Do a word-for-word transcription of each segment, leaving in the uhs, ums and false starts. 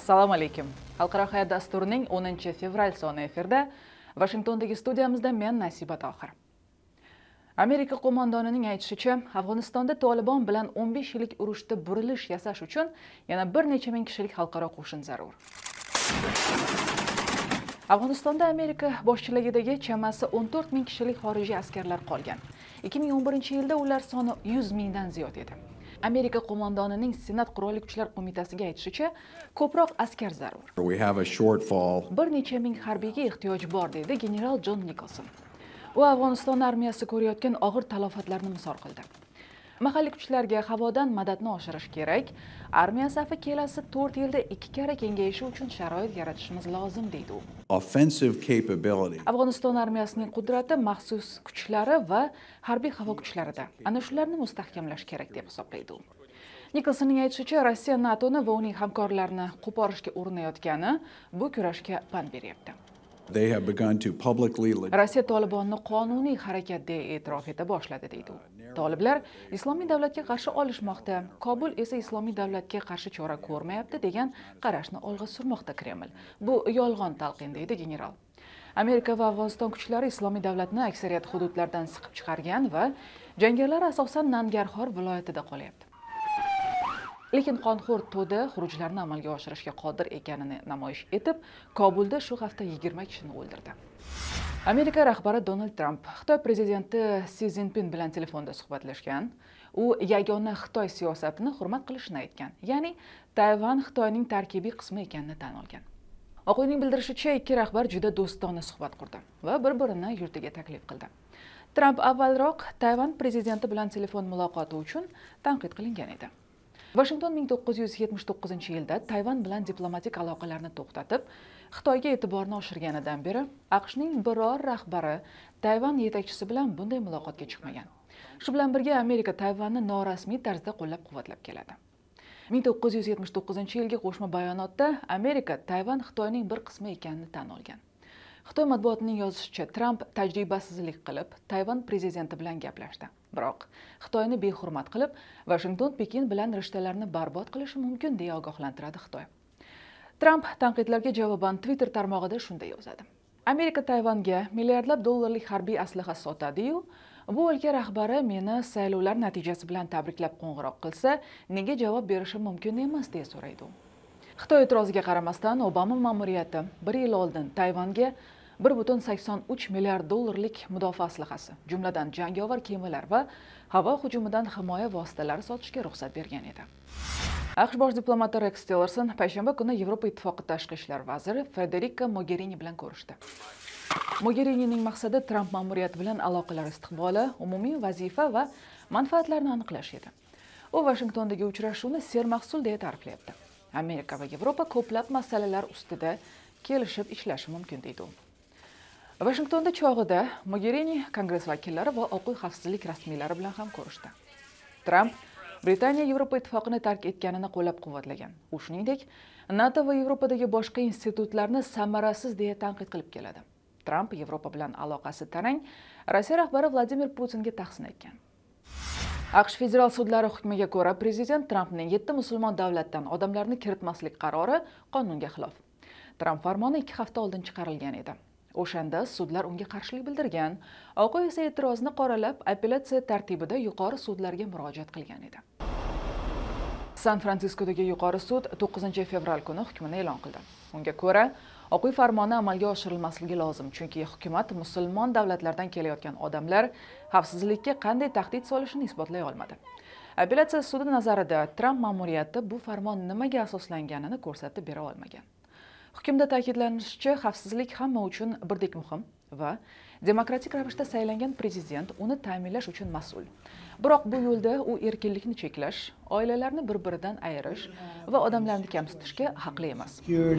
Assalomu alaykum. Xalqaro hayot dasturining o'ninchi fevral soni efirda Washingtondagi studiyamizda men Nasiba Tohir. Amerika qo'mondonining aytishicha, Afg'onistonda Tolibon bilan o'n besh yillik urushda burilish yasash uchun yana bir necha ming kishilik xalqaro qo'shin zarur. Afg'onistonda Amerika boshchiligidagi chamasi o'n to'rt ming kishilik xorijiy askarlar qolgan. ikki ming o'n birinchi yilda ular soni yuz mingdan ziyod edi. Amerika qo'mondonining Senat Qurolli Kuchlar qo'mitasiga aytishicha, ko'proq askar zarur. We have a shortfall. Bir necha ming harbiyga ehtiyoj bor, dedi general John Nicholson. U Afg'oniston armiyasi ko'rayotgan og'ir talafotlarni misol qildi. Mahalliy kuchlarga havodan madadni oshirish kerak. Armiya safi kelasi to'rt yilda ikki karra kengayishi uchun sharoit yaratishimiz lozim, deydi u. Offensive capability. Afg'oniston armiyasining qudrati maxsus kuchlari va harbiy havo kuchlarida. Ana shularni mustahkamlash kerak deb hisoblaydi u. Nikolsonning aytishicha, Rossiya NATOni va uning hamkorlarini qo'porishga urinayotgani bu kurashga pand beryapti. They have begun to publicly. Rossiya Tolibonni qonuniy harakat deb e'tirof eta boshladi, deydi u. Toliblar Islomiy davlatga qarshi olishmoqda, Kobul esa Islomiy davlatga qarshi chora ko'rmayapti degan qarashni olg'a surmoqda Kreml. Bu yolg'on talqin, deydi general. Amerika va Afg'oniston kuchlari Islomiy davlatni aksariyat hududlardan siqib chiqargan va jangarilar asosan Nangarxor viloyatida qolyapti. Lekin qonxo'r to'da xurujlarni amalga oshirishga qodir ekanini namoyish etib, Kobulda shu hafta yigirma kishini o'ldirdi. Amerika rahbari Donald Trump Xitoy prezidenti Si Szinpin bilan telefonda suhbatlashgan. U yagona Xitoy siyosatini hurmat qilishini aytgan. Ya'ni Tayvan Xitoyning tarkibiy qismi ekanini tan olgan. Oq uyning bildirishicha, ikki rahbar juda do'stona suhbat qurdi va bir-birini yurtiga taklif qildi. Trump avvalroq Tayvan prezidenti bilan telefon muloqoti uchun tanqid qilingan edi. Washington ming to'qqiz yuz yetmish to'qqizinchi yilda Tayvan bilan diplomatik aloqalarni to'xtatib, Xitoyga e'tiborni oshirganidan beri AQShning biror rahbari Tayvan yetakchisi bilan bunday muloqotga chiqmagan. Shu bilan birga Amerika Tayvanni norasmiy tarzda qo'llab-quvvatlab keladi. ming to'qqiz yuz yetmish to'qqizinchi yilgi qo'shma bayonotda Amerika Tayvan Xitoyning bir qismi ekanini tan olgan. Xitoy matbuotining yozishicha, Trump tajribasizlik qilib, Tayvan prezidenti bilan gaplashdi. Biroq Xitoyni behurmat qilib, Washington Pekin bilan rishtalarni barbod qilishi mumkin deya ogohlantiradi Xitoy. Trump tanqidlarga javoban Twitter tarmog'ida shunday yozadi. Amerika Tayvanga milliardlab dollarlik harbiy aslaha sotadi-yu, bu o'lka rahbari meni saylovlar natijasi bilan tabriklab qo'ng'iroq qilsa, nega javob berishim mumkin emas deya so'raydi u. Xitoy e'tiroziga qaramasdan, Obama ma'muriyati bir yil oldin Tayvanga bir butun sakson uch milliard dollarlik mudofaa aslahasi, jumladan jangovar kemalar va havo hujumidan himoya vositalari sotishga ruxsat bergan edi. AQSh bosh diplomati Rex Tillerson payshanba kuni Yevropa Ittifoqi tashqi ishlar vaziri Federica Mogherini bilan ko'rishdi. Mogherinining maqsadi Trump ma'muriyati bilan aloqalar istiqboli, umumiy vazifa va manfaatlarni aniqlash edi. U Washingtondagi uchrashuvni sermahsul deya ta'riflayapti. Amerika va Yevropa ko'plab masalalar ustida kelishib ishlashi mumkin, deydi u. Washingtonda chog'ida Mogherini Kongress vakillari va Oq uy xavfsizlik rasmiylari bilan ham ko'rishdi. Trump Britaniya Yevropa ittifoqini tark etganini qo'llab-quvvatlagan. U shuningdek, NATO va Yevropadagi boshqa institutlarni samarasiz deya tanqid qilib keladi. Trump Yevropa bilan aloqasi tarang Rossiya rahbari Vladimir Putinga tahsin etgan. AQSh federal sudlari hukmiga ko'ra, prezident Trampning yetti musulmon davlatdan odamlarni kiritmaslik qarori qonunga xilof. Trump farmoni ikki hafta oldin chiqarilgan edi. O'shanda sudlar unga qarshilik bildirgan, Oq uy esa e'tirozni qoralab, apellyatsiya tartibida yuqori sudlarga murojaat qilgan edi. San-Fransiskodagi yuqori sud to'qqizinchi fevral kuni hukmini e'lon qildi. Unga ko'ra, Oq uy farmoni amalga oshirilmasligi lozim, chunki hukumat musulmon davlatlardan kelayotgan odamlar xavfsizlikka qanday tahdid solishini isbotlay olmadi. Apellyatsiya sudi nazarida Trump ma'muriyati bu farmon nimaga asoslanganini ko'rsatib bera olmagan. Hukmda ta'kidlanishicha, xavfsizlik hamma uchun birdek muhim va demokratik ravishda saylangan prezident uni ta'minlash uchun mas'ul. Biroq bu yo'lda u erkinlikni cheklash, oilalarni bir-biridan ayirish va odamlarni kamsitishga haqli emas.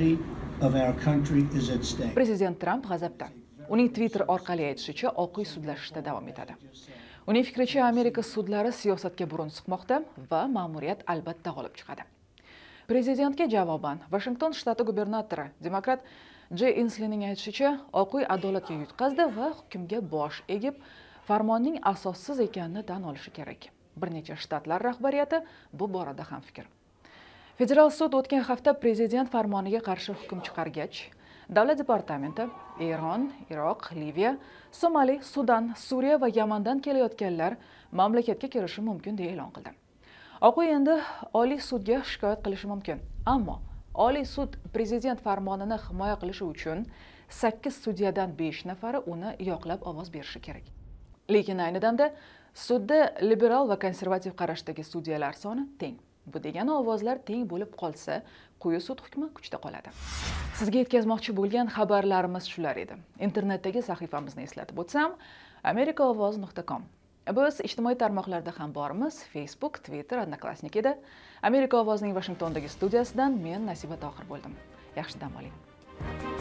Prezident Trump g'azabda. Uning Twitter orqali aytishicha, Oq uy sudlashishda davom etadi. Uning fikricha, Amerika sudlari siyosatga burun suqmoqda va ma'muriyat albatta g'olib chiqadi. Prezidentga javoban Washington shtati gubernatori demokrat Jay Insleening aytishicha, Oq uy adolatga yutqazdi va hukmga bosh egib, farmonning asossiz ekanini tan olishi kerak. Bir necha shtatlar rahbariyati bu borada ham fikr. Federal sud o'tgan hafta prezident farmoniga qarshi hukm chiqargach, Davlat departamenti Eron, Iroq, Liviya, Somali, Sudan, Suriya va Yamandan kelayotganlar mamlakatga kirishi mumkin deya e'lon qildi. Oq uy endi Oliy sudga shikoyat qilishi mumkin. Ammo Oliy sud prezident farmonini himoya qilishi uchun sakkiz sudyadan besh nafari uni yoqlab ovoz berishi kerak. Lekin ayni damda sudda liberal va konservativ qarashdagi sudyalar soni teng. Bu degani ovozlar teng bo'lib qolsa, quyi sud hukmi kuchda qoladi. Sizga yetkazmoqchi bo'lgan xabarlarimiz shular edi. Internetdagi sahifamizni eslatib o'tsam, amerika ovoz nuqta com. Biz ijtimoiy tarmoqlarda ham bormiz: Facebook, Twitter, Odnoklassnikida. Amerika ovozining Washingtondagi studiyasidan men Nasiba Tohir bo'ldim. Yaxshi dam oling.